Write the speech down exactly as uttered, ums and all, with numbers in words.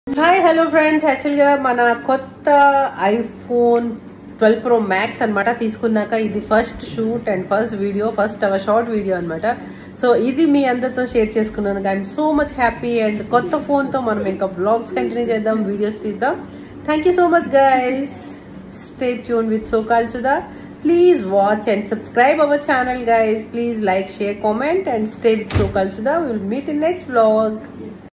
Hi hello friends, యాక్చువల్గా మన కొత్త ఐఫోన్ ట్వెల్వ్ ప్రో మ్యాక్స్ అనమాట తీసుకున్నాక ఇది first shoot and first video, first our short video అనమాట. సో ఇది మీ అందరితో షేర్ చేసుకున్నందుకు I'm so much happy. And కొత్త ఫోన్తో మనం ఇంకా వ్లాగ్స్ కంటిన్యూ చేద్దాం, వీడియోస్ తీద్దాం. Thank you so much guys. Stay tune with సోకాల్ Sudha. Please watch and subscribe our channel guys. Please like, share, comment and stay with Sokal Sudha. We will meet in next vlog.